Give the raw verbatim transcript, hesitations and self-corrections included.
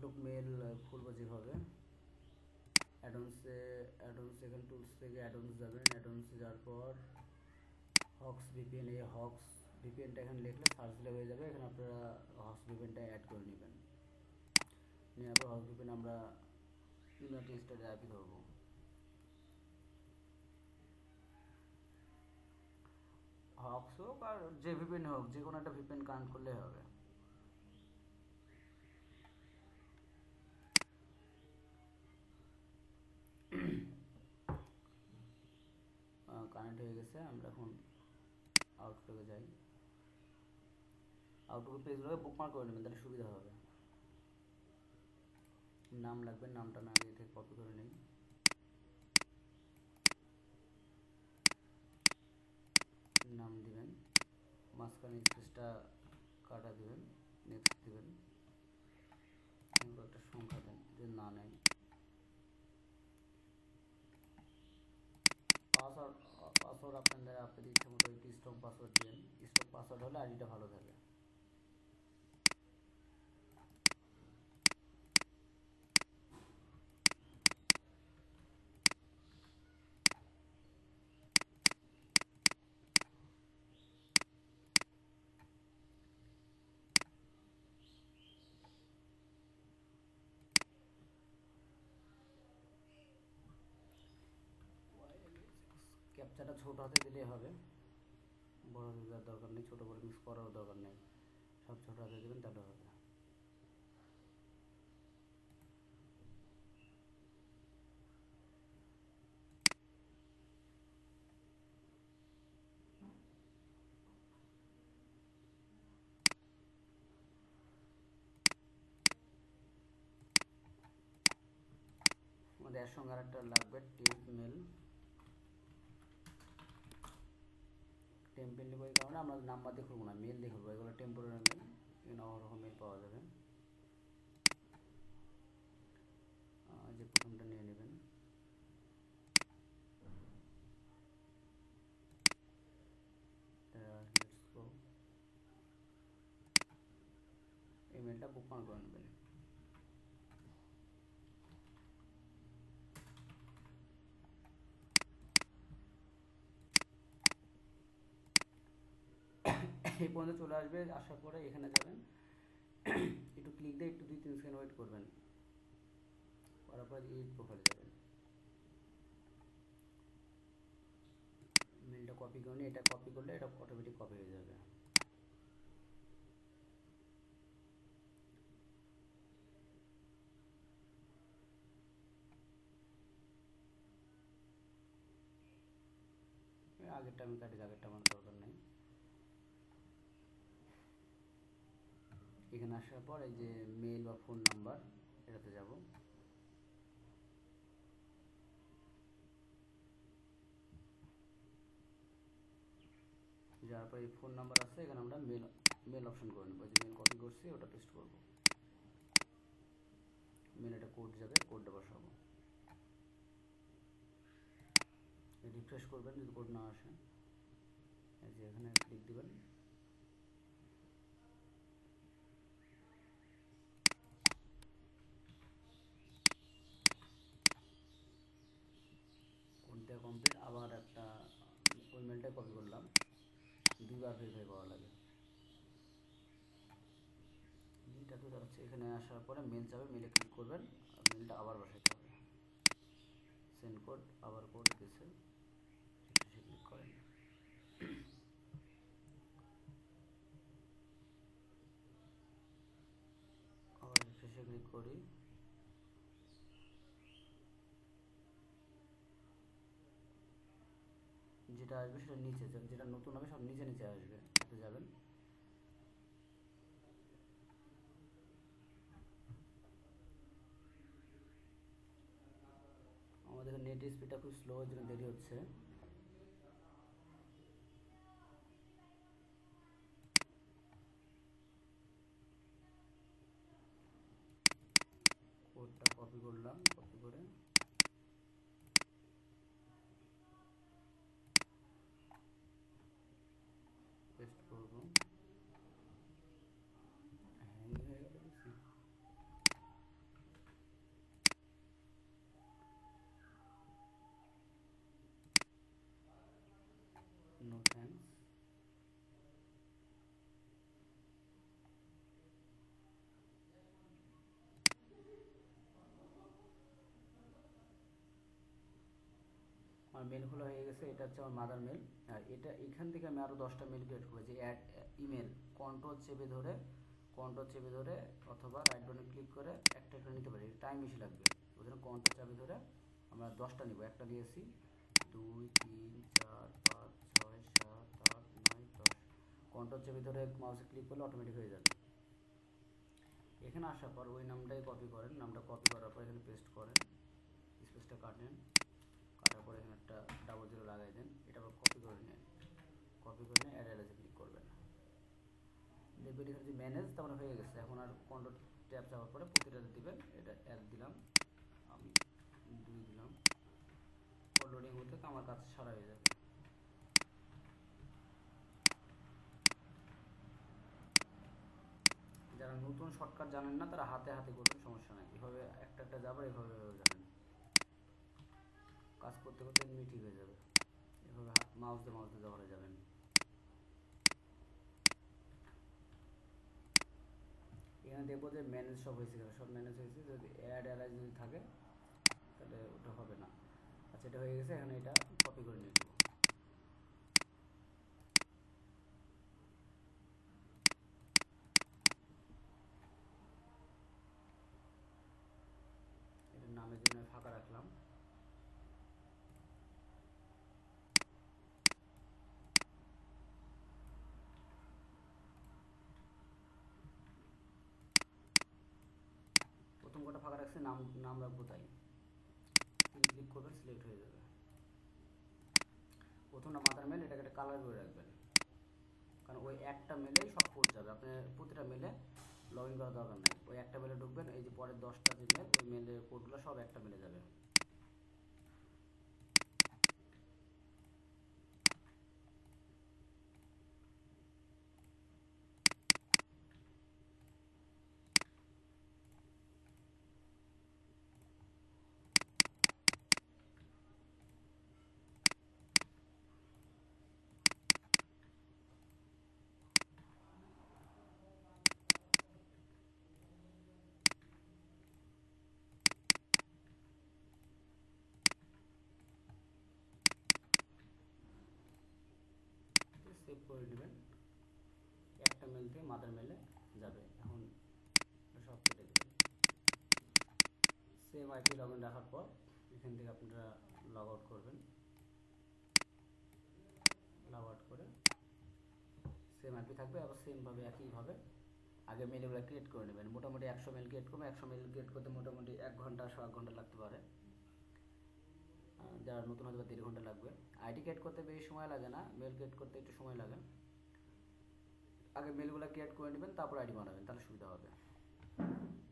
Outlook mail খুলবো যেভাবে, অ্যাডন্সে অ্যাডন্স এখানে টুলস থেকে অ্যাডন্স যাবেন, অ্যাডন্সে যাওয়ার পর হক্স ভিপিএন, এই হক্স ভিপিএনটা এখানে লিখলে সার্চ দিলে হয়ে যাবে। এখানে আপনারা হক্স ভিপিএনটা অ্যাড করে নেবেন, নেওয়ার পর হক্স ভিপিএন আমরা ইউনাইটেড স্টেটের আইপি ধরবো। হক্স হোক আর যে ভিপিএন হোক, যে কোনো একটা ভিপিএন কানেক্ট করলেই হবে। কানেক্ট হয়ে গেছে, আমরা এখন আউটলুকে যাই। আউটলুক পেজগুলোকে বুকমার্ক করে নেবেন, তাহলে সুবিধা হবে। নাম লাগবে, নামটা না আগে থেকে কপি করে নিই। নাম দিবেন, মাঝখানে স্পেসটা কাটা দিবেন, নেক্সট দিবেন, একটা সংখ্যা দেন যদি না নেয়। পাসওয়ার্ড পাসওয়ার্ড আপনাদের আপনাদের ইচ্ছা মতো একটি স্ট্রং পাসওয়ার্ড দিবেন। স্ট্রং পাসওয়ার্ড হলে আইডিটা ভালো থাকে। ক্যাপচাটা ছোট হাতে দিলেই হবে, বড় হাতে দেওয়ার দরকার নেই, ছোটো বড় মিক্স করারও দরকার নেই, সব ছোট হাতে দেবেন তাহলে হবে। আমাদের এর সঙ্গে আরেকটা লাগবে টেম্প মেল। টেম্পেল নেব এই কারণে আমরা নাম্বার দিয়ে খুলবো না, মেল দিয়ে খুলবো। এগুলো টেম্পোরারি মেল, এখানে অহরহ মেল পাওয়া যাবে। যে প্রথমটা নিয়ে নেবেন, লেটস গো, এই মেলটা বুকমার্ক করে নেবেন। এই পর্যন্ত চলে আসবে, আসার পরে এখানে যাবেন, একটু ক্লিক দিয়ে একটু দুই তিন সেকেন্ড ওয়েট করবেন, করার পর এই প্রোফাইলে যাবেন। মেলটা কপি করে নিয়ে এটা কপি করলে এটা অটোমেটিক কপি হয়ে যাবে। আগেরটা আমি কাটি, আগেরটা আমার দরকার নেই। এখানে আসার পর এই যে মেল বা ফোন নাম্বার, এটাতে যাব। যাওয়ার পর এই ফোন নাম্বার আছে, এখানে আমরা মেল মেল অপশন করে নেবো। যে মেল কপি করছি ওটা পেস্ট করব, মেল একটা কোড যাবে, কোডটা বসাবো। রিফ্রেশ করবেন যদি কোড না আসে, এই যে এখানে ক্লিক দিবেন, কোড দেওয়া কমপ্লিট। আবার একটা ওই মেলটাই কপি করলাম, দুইবার ভেরিফাই করা লাগে। মেলটা তো যাচ্ছে, এখানে আসার পরে মেল যাবে, মেলে ক্লিক করবেন, মেলটা আবার বসাতে হবে। সেন্ড কোড, আবার কোড গেছে, ক্লিক করেন। আবার রিফ্রেশে ক্লিক করি, যেটা আসবে সেটা নিচে, যেটা নতুন হবে সব নিচে নিচে আসবে, এতে যাবেন। আমাদের নেট স্পিডটা খুব স্লো, এর জন্য দেরি হচ্ছে। কোডটা কপি করলাম, কপি করে পেস্ট করব। হ্যাং হয়ে গেল বেশি। আমার মেল খোলা হয়ে গেছে, এটা হচ্ছে আমার মাদার মেল। আর এটা এখান থেকে আমি আরও দশটা মেল ক্রিয়েট করবো, যে অ্যাড ইমেল, কন্ট্রোল চেপে ধরে কন্ট্রোল চেপে ধরে অথবা রাইট বাটনে ক্লিক করে একটা একটা নিতে পারি, টাইম বেশি লাগবে। ওই জন্য কন্ট্রোল চেপে ধরে আমরা দশটা নিব। একটা দিয়েছি, দুই তিন চার পাঁচ ছয় সাত আট নয় দশ। কন্ট্রোল চেপে ধরে মাউসে ক্লিক করলে অটোমেটিক হয়ে যাবে। এখানে আসার পর ওই নামটাই কপি করেন, নামটা কপি করার পর এখানে পেস্ট করেন, স্পেসটা কাটেন, কাটার পর এখানে একটা ডাবল জিরো লাগাই দেন, এটা আবার কপি করে নেন, কপি করে নিয়ে অ্যাড অ্যাড্রেসে ক্লিক করবেন। দেখবেন এখানে যে ম্যানেজ তারপরে হয়ে গেছে। এখন আর কন্ট্রোল ট্যাব চাপার পরে প্রতিটাতে দিবেন, এটা এক দিলাম, আমি দুই দিলাম, পর লোডিং হতে আমার কাজ সারা হয়ে যাবে। যারা নতুন শর্টকাট জানেন না তারা হাতে হাতে করবেন, সমস্যা নাই। এভাবে একটা একটা যাবার এভাবে জানেন, কাজ করতে করতে এমনি ঠিক হয়ে যাবে। এভাবে মাউস দিয়ে মাউস দিয়ে যাওয়া যাবেন। এখানে দেখবো যে ম্যানেজ সব হয়েছে, সব ম্যানেজ হয়েছে। যদি অ্যাড অ্যালাইজ যদি থাকে তাহলে ওটা হবে না। আচ্ছা, এটা হয়ে গেছে। এখানে এটা কপি করে নিয়ে নেব। এটার নামের জন্য ফাঁকা রাখলাম। প্রথম কটা ফাঁকা রাখছি, নাম নাম রাখবো তাই। তিন ক্লিক করবেন, সিলেক্ট হয়ে যাবে। প্রথমটা মাদার মেল, এটাকে একটা কালার করে রাখবেন, কারণ ওই একটা মেলেই সব কোড যাবে। আপনি প্রতিটা মেলে লগ ইন করার দরকার নেই, ওই একটা মেলে ঢুকবেন। এই যে পরের দশটা যে মেল, ওই মেলের কোডগুলো সব একটা মেলে যাবে। সেভ করে নেবেন, একটা মেল থেকে মাদার মেলে যাবে। এখন সব কেটে দেবেন। সেম আইপি লগ ইন রাখার পর এখান থেকে আপনারা লগ আউট করবেন। লগ আউট করে সেম আইপি থাকবে, আবার সেমভাবে একইভাবে আগে মেলগুলো ক্রিয়েট করে নেবেন। মোটামুটি একশো মেল ক্রিয়েট করবেন। একশো মেল ক্রিয়েট করতে মোটামুটি এক ঘন্টা সো এক ঘন্টা লাগতে পারে, যারা নতুন হয়তো দেড় ঘন্টা লাগবে। আইডি ক্রিয়েট করতে বেশি সময় লাগে না, মেল ক্রিয়েট করতে একটু সময় লাগে। আগে মেলগুলো ক্রিয়েট করে নেবেন, তারপর আইডি বানাবেন, তাহলে সুবিধা হবে।